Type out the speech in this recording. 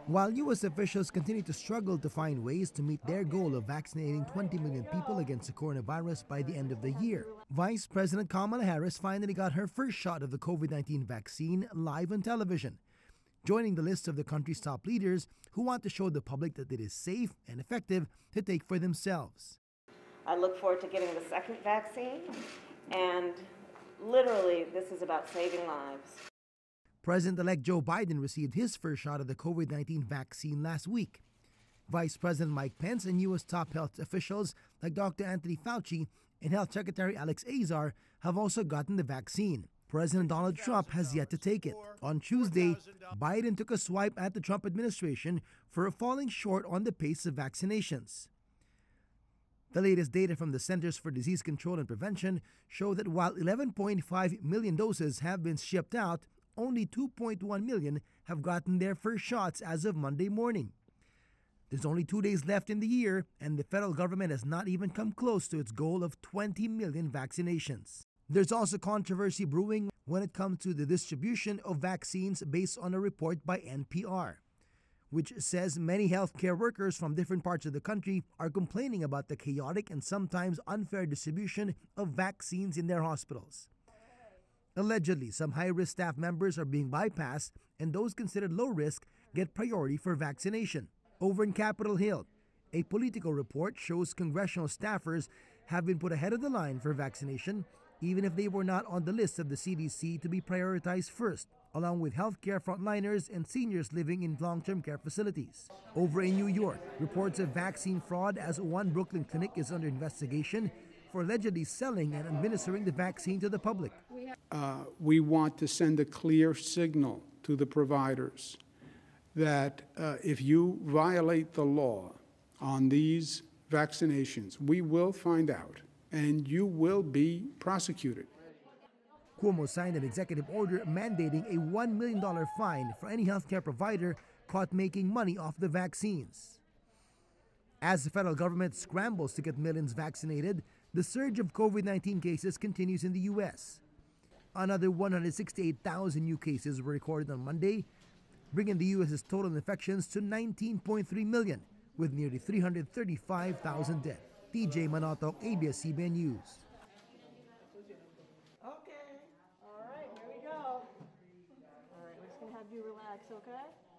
While U.S. officials continue to struggle to find ways to meet their goal of vaccinating 20 million people against the coronavirus by the end of the year, Vice President Kamala Harris finally got her first shot of the COVID-19 vaccine live on television, joining the list of the country's top leaders who want to show the public that it is safe and effective to take for themselves. I look forward to getting the second vaccine, and literally this is about saving lives. President-elect Joe Biden received his first shot of the COVID-19 vaccine last week. Vice President Mike Pence and U.S. top health officials like Dr. Anthony Fauci and Health Secretary Alex Azar have also gotten the vaccine. President Donald Trump has yet to take it. On Tuesday, Biden took a swipe at the Trump administration for falling short on the pace of vaccinations. The latest data from the Centers for Disease Control and Prevention show that while 11.5 million doses have been shipped out, only 2.1 million have gotten their first shots as of Monday morning. There's only 2 days left in the year, and the federal government has not even come close to its goal of 20 million vaccinations. There's also controversy brewing when it comes to the distribution of vaccines based on a report by NPR, which says many healthcare workers from different parts of the country are complaining about the chaotic and sometimes unfair distribution of vaccines in their hospitals. Allegedly, some high-risk staff members are being bypassed, and those considered low risk get priority for vaccination. Over in Capitol Hill, a Politico report shows congressional staffers have been put ahead of the line for vaccination, even if they were not on the list of the CDC to be prioritized first, along with healthcare frontliners and seniors living in long-term care facilities. Over in New York, reports of vaccine fraud as one Brooklyn clinic is under investigation for allegedly selling and administering the vaccine to the public. We want to send a clear signal to the providers that if you violate the law on these vaccinations, we will find out and you will be prosecuted. Cuomo signed an executive order mandating a $1 million fine for any healthcare provider caught making money off the vaccines. As the federal government scrambles to get millions vaccinated, the surge of COVID-19 cases continues in the U.S. Another 168,000 new cases were recorded on Monday, bringing the U.S.'s total infections to 19.3 million, with nearly 335,000 dead. DJ Manotoc, ABS-CBN News. Okay. All right, here we go. All right, we're just going to have you relax, okay?